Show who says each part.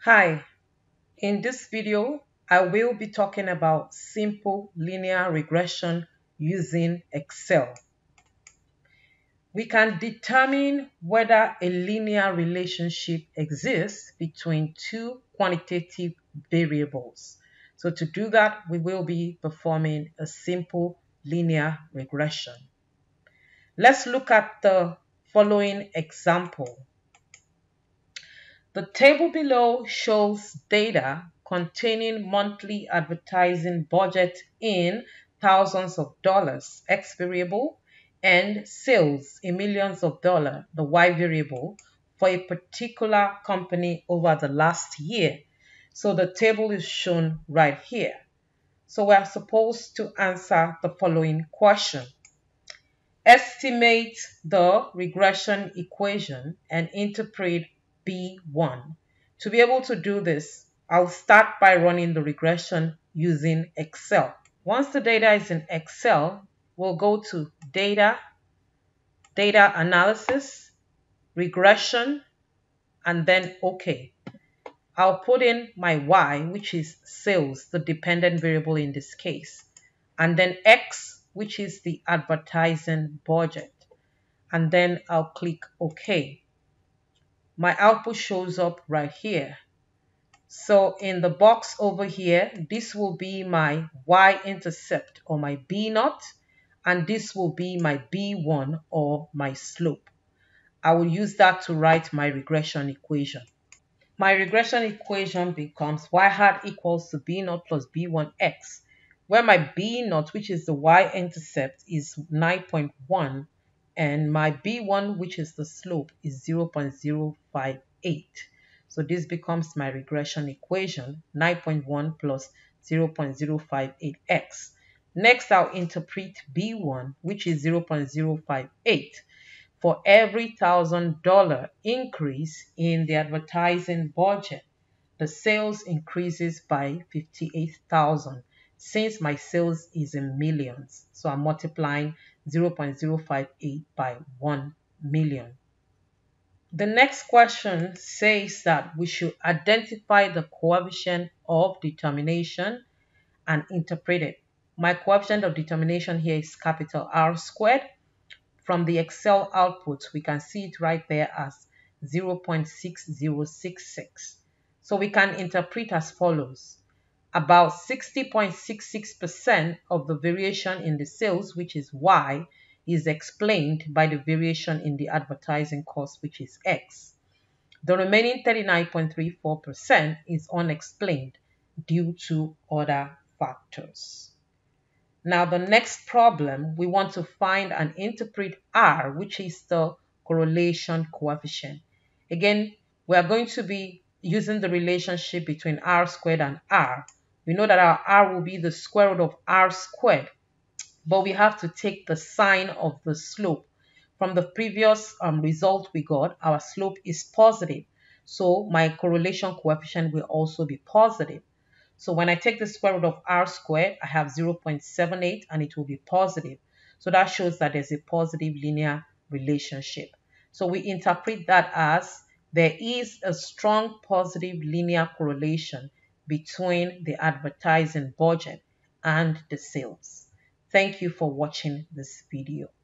Speaker 1: Hi, in this video, I will be talking about simple linear regression using Excel. We can determine whether a linear relationship exists between two quantitative variables. So to do that, we will be performing a simple linear regression. Let's look at the following example. The table below shows data containing monthly advertising budget in thousands of dollars, X variable, and sales in millions of dollars, the Y variable, for a particular company over the last year. So the table is shown right here. So we are supposed to answer the following question. Estimate the regression equation and interpret B1. To be able to do this, I'll start by running the regression using Excel. Once the data is in Excel, we'll go to Data, Data Analysis, Regression, and then OK. I'll put in my Y, which is sales, the dependent variable in this case, and then X, which is the advertising budget. And then I'll click OK. My output shows up right here. So in the box over here, this will be my y-intercept or my b0, and this will be my b1 or my slope. I will use that to write my regression equation. My regression equation becomes y hat equals to b0 plus b1x, where my b0, which is the y-intercept, is 9.1, and my b1, which is the slope, is 0.058. So this becomes my regression equation, 9.1 plus 0.058x. Next, I'll interpret b1, which is 0.058. For every $1,000 increase in the advertising budget, the sales increases by 58,000 since my sales is in millions. So I'm multiplying 0.058 by 1 million. The next question says that we should identify the coefficient of determination and interpret it. My coefficient of determination here is capital R squared. From the Excel output, we can see it right there as 0.6066. So we can interpret as follows. About 60.66% of the variation in the sales, which is Y, is explained by the variation in the advertising cost, which is X. The remaining 39.34% is unexplained due to other factors. Now, the next problem, we want to find and interpret R, which is the correlation coefficient. Again, we are going to be using the relationship between R squared and R. We know that our R will be the square root of R squared, but we have to take the sign of the slope. From the previous result we got, our slope is positive. So my correlation coefficient will also be positive. So when I take the square root of R squared, I have 0.78 and it will be positive. So that shows that there's a positive linear relationship. So we interpret that as there is a strong positive linear correlation between the advertising budget and the sales. Thank you for watching this video.